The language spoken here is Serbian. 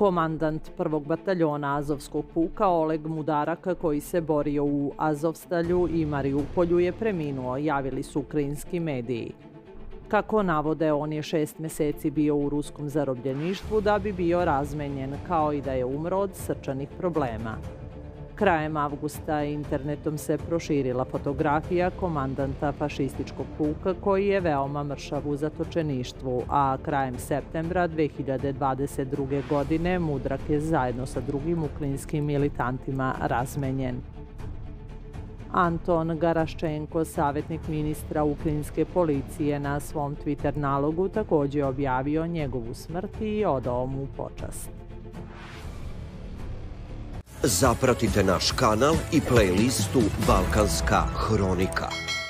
Komandant prvog bataljona Azovskog puka Oleg Mudarak, koji se borio u Azovstalju i Mariupolju, je preminuo, javili su ukrajinski mediji. Kako navode, on je 6 meseci bio u ruskom zarobljeništvu da bi bio razmenjen, kao i da je umro od srčanih problema. Krajem avgusta internetom se proširila fotografija komandanta fašističkog puka koji je veoma mršav u zatočeništvu, a krajem septembra 2022. godine Mudarak je zajedno sa drugim ukrajinskim militantima razmenjen. Anton Garaščenko, savjetnik ministra ukrajinske policije, na svom Twitter nalogu također objavio njegovu smrt i odao mu počast. Zapratite naš kanal i playlistu Balkanska hronika.